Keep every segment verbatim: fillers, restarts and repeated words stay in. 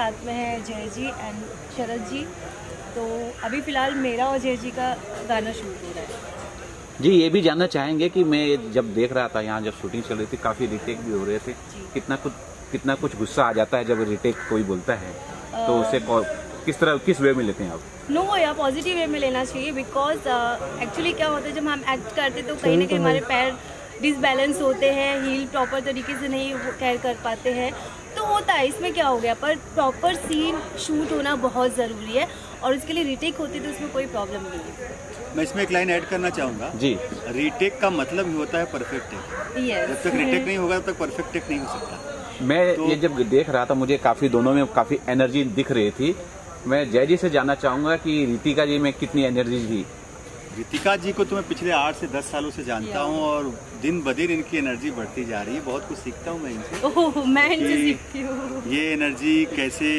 साथ में है जय जी एंड शरद जी। तो अभी फ़िलहाल मेरा और जय जी का गाना शूट हो रहा है। जी, ये भी जानना चाहेंगे कि मैं जब देख रहा था यहाँ, जब शूटिंग चल रही थी, काफ़ी रिटेक भी हो रहे थे, कितना कुछ कितना कुछ गुस्सा आ जाता है जब रिटेक कोई बोलता है, तो उसे किस तरह किस वे में लेते हैं आप? नो no, या पॉजिटिव वे में लेना चाहिए, बिकॉज एक्चुअली क्या होता है जब हम एक्ट करते तो कहीं ना कहीं हमारे पैर डिसबैलेंस होते हैं, हील प्रॉपर तरीके से नहीं कैर कर पाते हैं, तो होता है, इसमें क्या हो गया। पर प्रॉपर सीन शूट होना बहुत ज़रूरी है और उसके लिए रीटेक होती तो उसमें कोई प्रॉब्लम नहीं है। मैं इसमें एक लाइन ऐड करना चाहूँगा जी। रीटेक का मतलब ही होता है परफेक्ट टेक। yes. जब तक रीटेक नहीं होगा तब तक परफेक्ट टेक नहीं हो सकता। मैं तो, ये जब देख रहा था मुझे काफ़ी दोनों में काफ़ी एनर्जी दिख रही थी। मैं जय जी से जानना चाहूँगा कि रितिका जी में कितनी एनर्जी थी? रितिका जी को तो मैं पिछले आठ से दस सालों से जानता हूँ और दिन ब दिन इनकी एनर्जी बढ़ती जा रही है। बहुत कुछ सीखता हूँ मैं इनसे। ओह, मैं इनसे सीखती हूँ। ये एनर्जी कैसे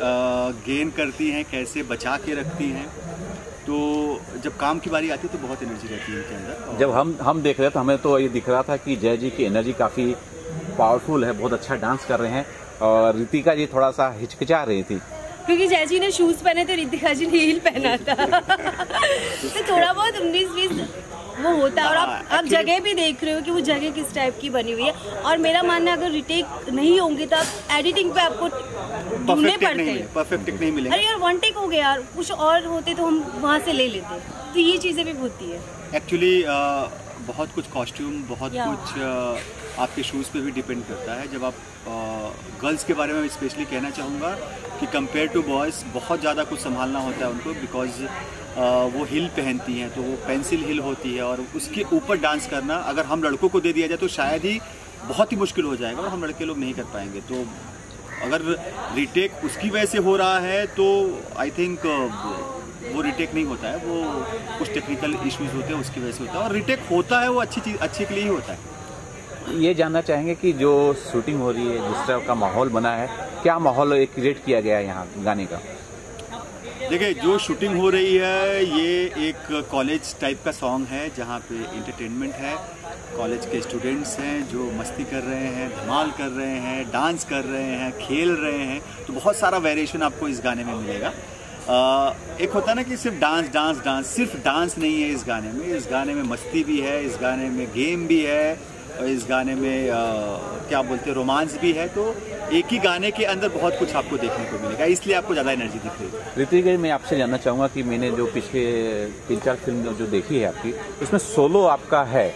गेन करती हैं, कैसे बचा के रखती हैं। तो जब काम की बारी आती है तो बहुत एनर्जी रहती है इनके अंदर। जब हम हम देख रहे थे हमें तो ये दिख रहा था कि जय जी की एनर्जी काफ़ी पावरफुल है, बहुत अच्छा डांस कर रहे हैं, और रितिका जी थोड़ा सा हिचकिचा रही थी क्योंकि जय जी ने शूज पहने थे, रितिका जी ने हील पहना था। तो थोड़ा बहुत उन्नीस बीस वो होता है। और आप आप जगह भी देख रहे हो कि वो जगह किस टाइप की बनी हुई है। और मेरा मानना है अगर रिटेक नहीं होंगे तो आप एडिटिंग पे आपको ढूंढने पड़ते हैं, परफेक्ट टेक नहीं मिलेगा। अरे यार वन टेक हो गया यार, कुछ और होते तो हम वहाँ से ले लेते। तो ये चीज़ें भी होती है एक्चुअली। बहुत कुछ कॉस्ट्यूम, बहुत कुछ आ, आपके शूज़ पे भी डिपेंड करता है। जब आप गर्ल्स के बारे में स्पेशली कहना चाहूँगा कि कंपेयर टू बॉयज़ बहुत ज़्यादा कुछ संभालना होता है उनको, बिकॉज वो हिल पहनती हैं तो वो पेंसिल हिल होती है और उसके ऊपर डांस करना अगर हम लड़कों को दे दिया जाए तो शायद ही बहुत ही मुश्किल हो जाएगा और हम लड़के लोग नहीं कर पाएंगे। तो अगर रिटेक उसकी वजह से हो रहा है तो आई थिंक वो रिटेक नहीं होता है, वो कुछ टेक्निकल इश्यूज होते हैं उसकी वजह से होता है। और रिटेक होता है वो अच्छी चीज़, अच्छे के लिए ही होता है। ये जानना चाहेंगे कि जो शूटिंग हो रही है, जिस तरह का माहौल बना है, क्या माहौल क्रिएट किया गया है यहाँ गाने का? देखिए, जो शूटिंग हो रही है ये एक कॉलेज टाइप का सॉन्ग है जहाँ पे एंटरटेनमेंट है। कॉलेज के स्टूडेंट्स हैं जो मस्ती कर रहे हैं, धमाल कर रहे हैं, डांस कर रहे हैं, खेल रहे हैं। तो बहुत सारा वेरिएशन आपको इस गाने में मिलेगा। आ, एक होता है ना कि सिर्फ डांस डांस डांस, सिर्फ डांस नहीं है इस गाने में। इस गाने में मस्ती भी है, इस गाने में गेम भी है, और इस गाने में आ, क्या बोलते हैं, रोमांस भी है। तो एक ही गाने के अंदर बहुत कुछ आपको देखने को मिलेगा, इसलिए आपको ज़्यादा एनर्जी दिख रही है। रितिका, मैं आपसे जानना चाहूँगा कि मैंने जो पिछले तीन चार फिल्म जो देखी है आपकी, उसमें सोलो आपका है,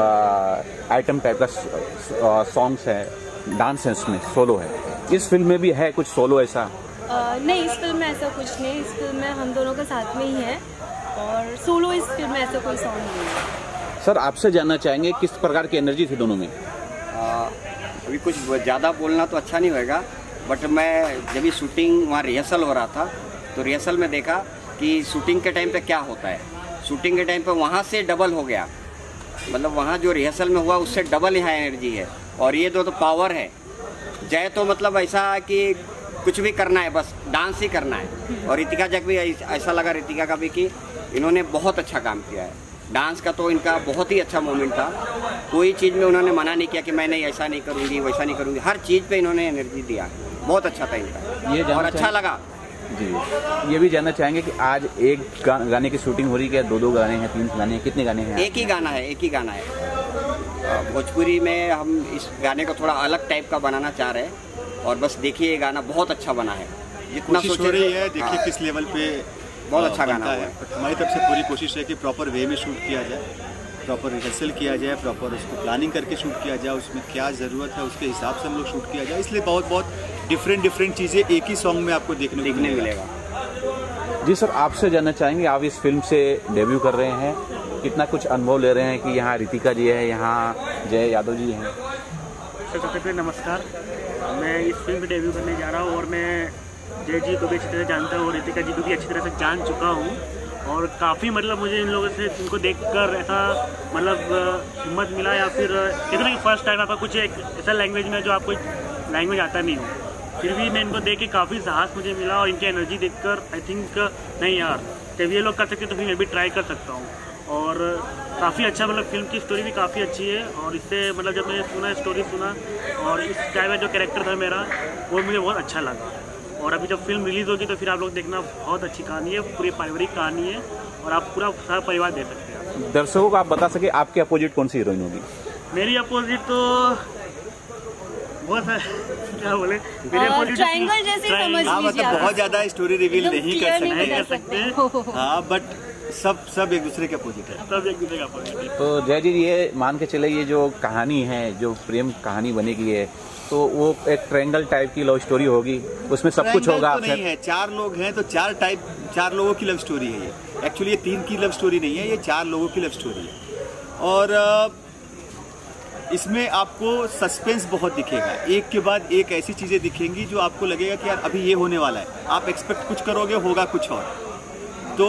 आइटम टाइप का सॉन्ग्स है, डांस है, उसमें सोलो है। इस फिल्म में भी है कुछ सोलो ऐसा? Uh, नहीं, इस फिल्म में ऐसा कुछ नहीं। इस फिल्म में हम दोनों का साथ में ही है और सोलो इस फिल्म में ऐसा कोई सॉन्ग नहीं है। सर, आपसे जानना चाहेंगे किस प्रकार की एनर्जी थी दोनों में? आ, अभी कुछ ज़्यादा बोलना तो अच्छा नहीं होगा, बट मैं जब भी शूटिंग वहाँ रिहर्सल हो रहा था तो रिहर्सल में देखा कि शूटिंग के टाइम पे क्या होता है। शूटिंग के टाइम पे वहाँ से डबल हो गया, मतलब वहाँ जो रिहर्सल में हुआ उससे डबल यहाँ एनर्जी है। और ये दो तो पावर है। जय तो मतलब ऐसा कि कुछ भी करना है, बस डांस ही करना है। और रितिका जग भी ऐसा लगा, रितिका का भी, कि इन्होंने बहुत अच्छा काम किया है। डांस का तो इनका बहुत ही अच्छा मोमेंट था। कोई चीज़ में उन्होंने मना नहीं किया कि मैं नहीं ऐसा नहीं करूँगी, वैसा नहीं करूँगी। हर चीज़ पे इन्होंने एनर्जी दिया, बहुत अच्छा था इनका। ये और अच्छा लगा जी। ये भी जानना चाहेंगे कि आज एक गा, गाने की शूटिंग हो रही है, दो दो गाने हैं, तीन गाने हैं, कितने गाने हैं? एक ही गाना है, एक ही गाना है। भोजपुरी में हम इस गाने को थोड़ा अलग टाइप का बनाना चाह रहे हैं और बस देखिए, ये गाना बहुत अच्छा बना है। जितना कोशिश हो रही है, देखिए हाँ, किस लेवल पे बहुत अच्छा गाना है। हमारी तरफ से पूरी कोशिश है कि प्रॉपर वे में शूट किया जाए, प्रॉपर रिहर्सल किया जाए, प्रॉपर उसको प्लानिंग करके शूट किया जाए, उसमें क्या ज़रूरत है उसके हिसाब से हम लोग शूट किया जाए। इसलिए बहुत बहुत डिफरेंट डिफरेंट चीज़ें एक ही सॉन्ग में आपको देखने देखने मिलेगा। जी सर, आपसे जानना चाहेंगे, आप इस फिल्म से डेब्यू कर रहे हैं, कितना कुछ अनुभव ले रहे हैं कि यहाँ रितिका जी है, यहाँ जय यादव जी हैं? सर, सबसे पहले नमस्कार। मैं इस फिल्म में डेब्यू करने जा रहा हूँ और मैं जय जी को भी अच्छी तरह जानता हूँ और रितिका जी को भी अच्छी तरह से जान चुका हूँ। और काफ़ी मतलब मुझे इन लोगों से इनको देखकर ऐसा मतलब हिम्मत मिला, या फिर कहते ना कि फर्स्ट टाइम आपका कुछ एक ऐसा लैंग्वेज में जो आपको लैंग्वेज आता नहीं हो, फिर भी मैं इनको देख के काफ़ी साहस मुझे मिला और इनकी एनर्जी देखकर आई थिंक नहीं यार, जब ये लोग कर सकते तो फिर मैं भी ट्राई कर सकता हूँ। और काफ़ी अच्छा, मतलब फिल्म की स्टोरी भी काफ़ी अच्छी है। और इससे मतलब जब मैंने सुना, स्टोरी सुना और इस टाइम में जो कैरेक्टर था मेरा, वो मुझे बहुत अच्छा लगा। और अभी जब फिल्म रिलीज़ होगी तो फिर आप लोग देखना, बहुत अच्छी कहानी है, पूरी पारिवारिक कहानी है और आप पूरा सारा परिवार देख सकते हैं। दर्शकों को आप बता सके आपके अपोजिट कौन सी हीरोइन होगी? मेरी अपोजिट तो बहुत है, क्या बोले, मेरे अपोजिट ट्रायंगल जैसे समझ हाँ, लीजिए मतलब आप। बहुत ज्यादा स्टोरी रिवील एकदम नहीं clear कर नहीं सकते, कर सकते। हाँ, बट सब सब एक दूसरे के अपोजिट है। सब एक दूसरे का अपोजिट है। तो जय जी, ये मान के चले ये जो कहानी है, जो प्रेम कहानी बनेगी है, तो वो एक ट्रायंगल टाइप की लव स्टोरी होगी, उसमें सब कुछ होगा। तो नहीं है, चार लोग हैं तो चार टाइप चार लोगों की लव स्टोरी है ये। एक्चुअली ये तीन की लव स्टोरी नहीं है, ये चार लोगों की लव स्टोरी है। और इसमें आपको सस्पेंस बहुत दिखेगा, एक के बाद एक ऐसी चीज़ें दिखेंगी जो आपको लगेगा कि यार अभी ये होने वाला है, आप एक्सपेक्ट कुछ करोगे, होगा कुछ और। तो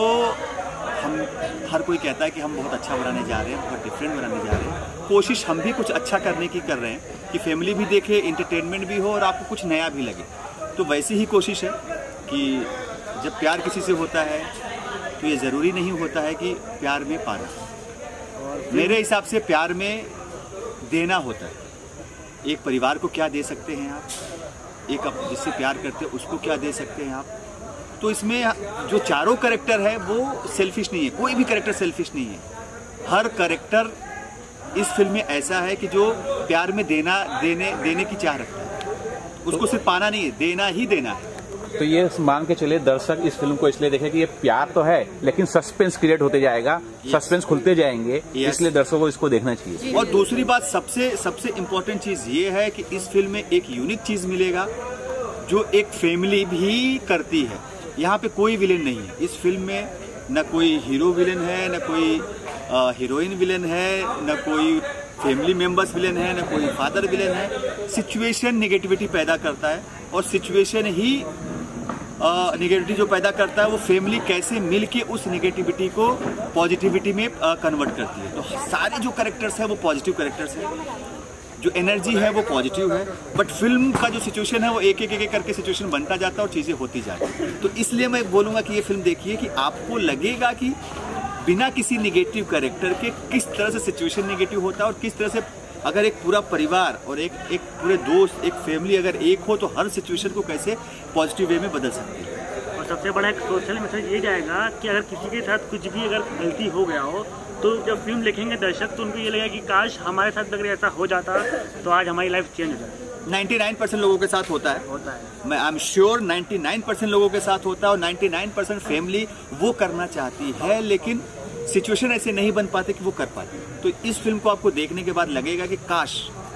हम हर कोई कहता है कि हम बहुत अच्छा बनाने जा रहे हैं, बहुत डिफरेंट बनाने जा रहे हैं। कोशिश हम भी कुछ अच्छा करने की कर रहे हैं कि फैमिली भी देखे, इंटरटेनमेंट भी हो और आपको कुछ नया भी लगे। तो वैसी ही कोशिश है कि जब प्यार किसी से होता है तो ये ज़रूरी नहीं होता है कि प्यार में पाना, मेरे हिसाब से प्यार में देना होता है। एक परिवार को क्या दे सकते हैं आप, एक आप जिससे प्यार करते हैं उसको क्या दे सकते हैं आप। तो इसमें जो चारों कैरेक्टर है वो सेल्फिश नहीं है, कोई भी कैरेक्टर सेल्फिश नहीं है। हर कैरेक्टर इस फिल्म में ऐसा है कि जो प्यार में देना देने देने की चाह रखता है, उसको सिर्फ पाना नहीं है, देना ही देना है। तो ये मान के चले दर्शक इस फिल्म को इसलिए देखे कि ये प्यार तो है लेकिन सस्पेंस क्रिएट होते जाएगा, सस्पेंस खुलते जाएंगे, इसलिए दर्शकों को इसको देखना चाहिए। और दूसरी बात, सबसे सबसे इम्पोर्टेंट चीज़ ये है कि इस फिल्म में एक यूनिक चीज़ मिलेगा जो एक फैमिली भी करती है। यहाँ पे कोई विलेन नहीं है इस फिल्म में, न कोई हीरो विलेन है, न कोई हीरोइन विलेन है, न कोई फैमिली मेंबर्स विलेन है, न कोई फादर विलेन है। सिचुएशन नेगेटिविटी पैदा करता है और सिचुएशन ही नेगेटिविटी जो पैदा करता है वो फैमिली कैसे मिल के उस नेगेटिविटी को पॉजिटिविटी में कन्वर्ट करती है। तो सारे जो कैरेक्टर्स हैं वो पॉजिटिव कैरेक्टर्स हैं, जो एनर्जी है वो पॉजिटिव है। बट फिल्म का जो सिचुएशन है वो एक एक एक करके सिचुएशन बनता जाता है और चीज़ें होती जाती हैं। तो इसलिए मैं बोलूँगा कि ये फिल्म देखिए कि आपको लगेगा कि बिना किसी निगेटिव कैरेक्टर के किस तरह से सिचुएशन निगेटिव होता है और किस तरह से अगर एक पूरा परिवार और एक एक पूरे दोस्त, एक फैमिली अगर एक हो तो हर सिचुएशन को कैसे पॉजिटिव वे में बदल सकती है। और सबसे बड़ा एक सोशल मैसेज ये जाएगा कि अगर किसी के साथ कुछ भी अगर गलती हो गया हो तो जब फिल्म देखेंगे दर्शक तो उनको ये लगेगा कि काश हमारे साथ अगर ऐसा हो जाता तो आज हमारी लाइफ चेंज हो जाती। निन्यानवे परसेंट लोगों के साथ होता है होता है मैं आई एम श्योर निन्यानवे परसेंट लोगों के साथ होता है और निन्यानवे परसेंट फैमिली वो करना चाहती है लेकिन सिचुएशन ऐसे नहीं बन पाते कि वो कर पाते। तो इस फिल्म को आपको देखने के बाद लगेगा कि काश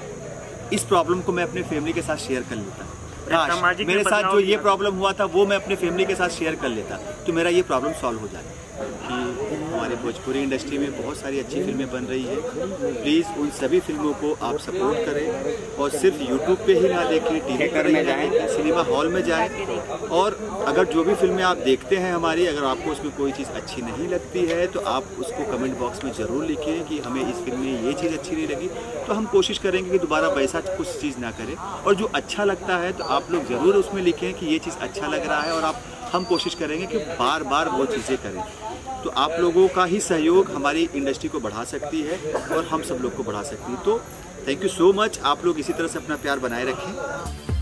इस प्रॉब्लम को मैं अपने फैमिली के साथ शेयर कर लेता, काश मेरे साथ जो ये प्रॉब्लम हुआ था वो मैं अपने फैमिली के साथ शेयर कर लेता तो मेरा ये प्रॉब्लम सॉल्व हो जाता। कि हमारी भोजपुरी इंडस्ट्री में बहुत सारी अच्छी फिल्में बन रही है, प्लीज़ उन सभी फिल्मों को आप सपोर्ट करें और सिर्फ यूट्यूब पे ही ना देखें, टीवी पर में जाएं, सिनेमा हॉल में जाएं। और अगर जो भी फिल्में आप देखते हैं हमारी, अगर आपको उसमें कोई चीज़ अच्छी नहीं लगती है तो आप उसको कमेंट बॉक्स में ज़रूर लिखें कि हमें इस फिल्म में ये चीज़ अच्छी नहीं लगी, तो हम कोशिश करेंगे कि दोबारा वैसा कुछ चीज़ ना करें। और जो अच्छा लगता है तो आप लोग ज़रूर उसमें लिखें कि ये चीज़ अच्छा लग रहा है और आप हम कोशिश करेंगे कि बार बार वो चीज़ें करें। तो आप लोगों का ही सहयोग हमारी इंडस्ट्री को बढ़ा सकती है और हम सब लोग को बढ़ा सकती है। तो थैंक यू सो मच, आप लोग इसी तरह से अपना प्यार बनाए रखें।